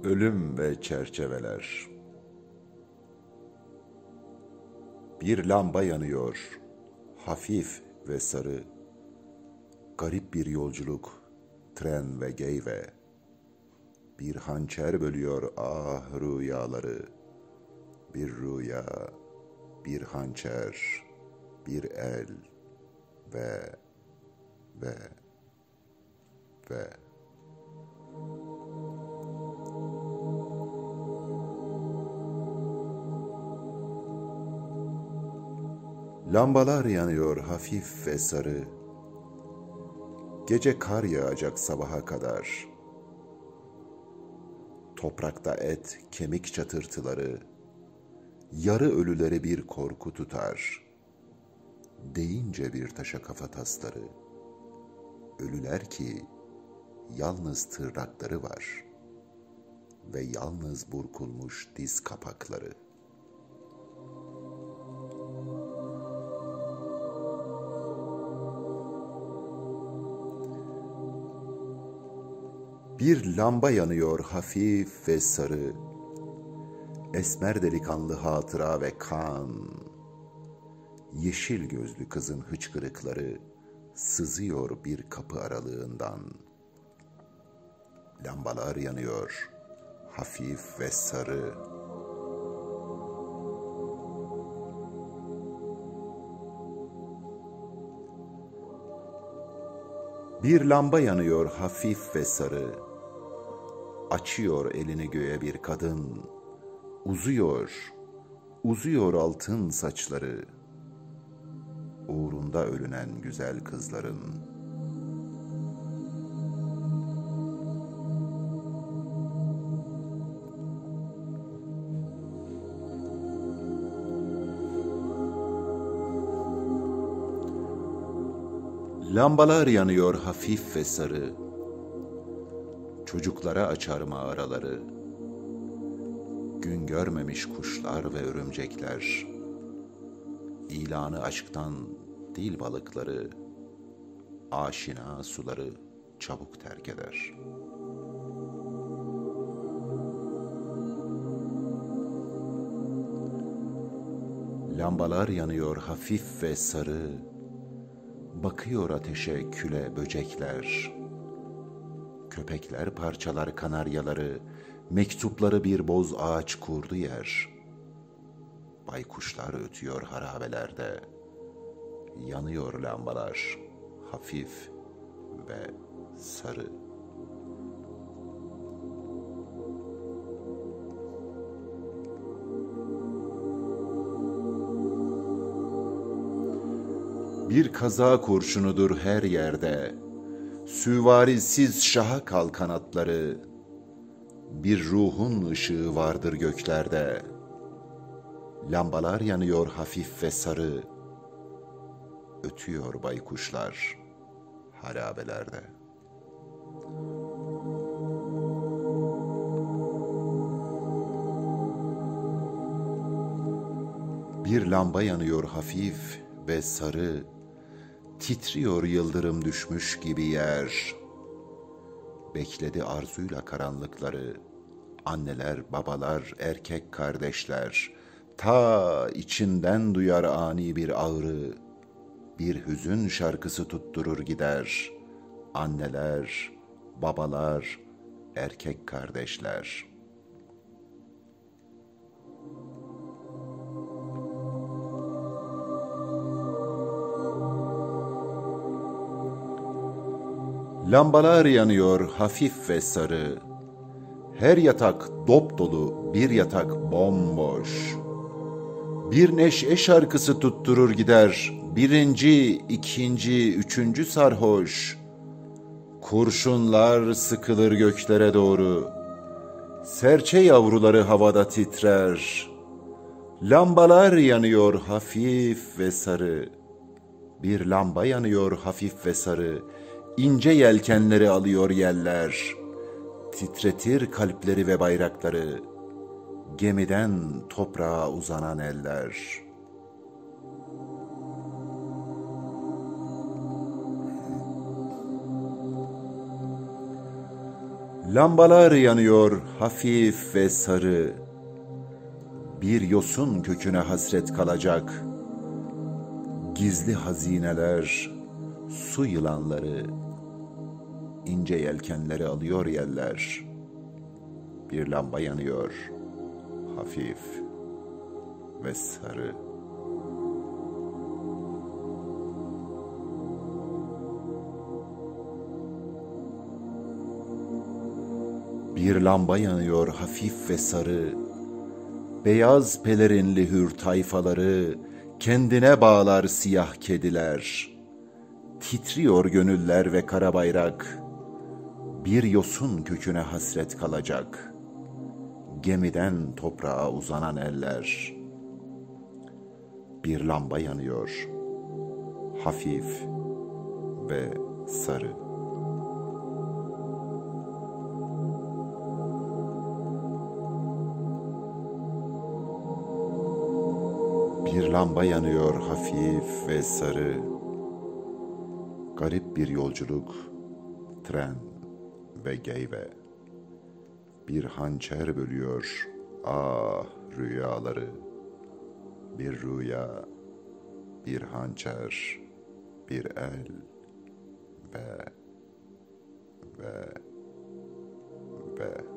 Ölüm ve çerçeveler. Bir lamba yanıyor, hafif ve sarı. Garip bir yolculuk, tren ve geyve. Bir hançer bölüyor rüyaları. Bir rüya, bir hançer, bir el ve ve ve. Lambalar yanıyor hafif ve sarı. Gece kar yağacak sabaha kadar. Toprakta et, kemik çatırtıları, yarı ölüleri bir korku tutar. Deyince bir taşa kafa tasları, ölüler ki yalnız tırnakları var ve yalnız burkulmuş diz kapakları. Bir lamba yanıyor hafif ve sarı, esmer delikanlı hatıra ve kan. Yeşil gözlü kızın hıçkırıkları sızıyor bir kapı aralığından. Lambalar yanıyor hafif ve sarı. Bir lamba yanıyor hafif ve sarı. Açıyor elini göğe bir kadın. Uzuyor altın saçları. Uğrunda ölünen güzel kızların. Lambalar yanıyor hafif ve sarı. Çocuklara açar mağaraları. Gün görmemiş kuşlar ve örümcekler. İlanı aşktan dil balıkları. Aşina suları çabuk terk eder. Lambalar yanıyor hafif ve sarı. Bakıyor ateşe küle böcekler. Köpekler parçalar kanaryaları, mektupları bir boz ağaç kurdu yer. Baykuşlar ötüyor harabelerde, yanıyor lambalar hafif ve sarı. Bir kaza kurşunudur her yerde, süvarisiz şaha kal kanatları, bir ruhun ışığı vardır göklerde. Lambalar yanıyor hafif ve sarı, ötüyor baykuşlar harabelerde. Bir lamba yanıyor hafif ve sarı, titriyor yıldırım düşmüş gibi yer. Bekledi arzuyla karanlıkları, anneler, babalar, erkek kardeşler. Ta içinden duyar ani bir ağrı, bir hüzün şarkısı tutturur gider. Anneler, babalar, erkek kardeşler. Lambalar yanıyor hafif ve sarı. Her yatak dop dolu, bir yatak bomboş. Bir neşe şarkısı tutturur gider. Birinci, ikinci, üçüncü sarhoş. Kurşunlar sıkılır göklere doğru. Serçe yavruları havada titrer. Lambalar yanıyor hafif ve sarı. Bir lamba yanıyor hafif ve sarı. İnce yelkenleri alıyor yeller. Titretir kalpleri ve bayrakları. Gemiden toprağa uzanan eller. Lambalar yanıyor hafif ve sarı, bir yosun köküne hasret kalacak. Gizli hazineler, su yılanları, ince yelkenleri alıyor yeller. Bir lamba yanıyor hafif ve sarı. Bir lamba yanıyor hafif ve sarı, beyaz pelerinli hür tayfaları kendine bağlar siyah kediler. Titriyor gönüller ve kara bayrak, bir yosun köküne hasret kalacak. Gemiden toprağa uzanan eller. Bir lamba yanıyor, hafif ve sarı. Bir lamba yanıyor hafif ve sarı. Garip bir yolculuk, tren ve geyve. Bir hançer bölüyor ah rüyaları. Bir rüya, bir hançer, bir el ve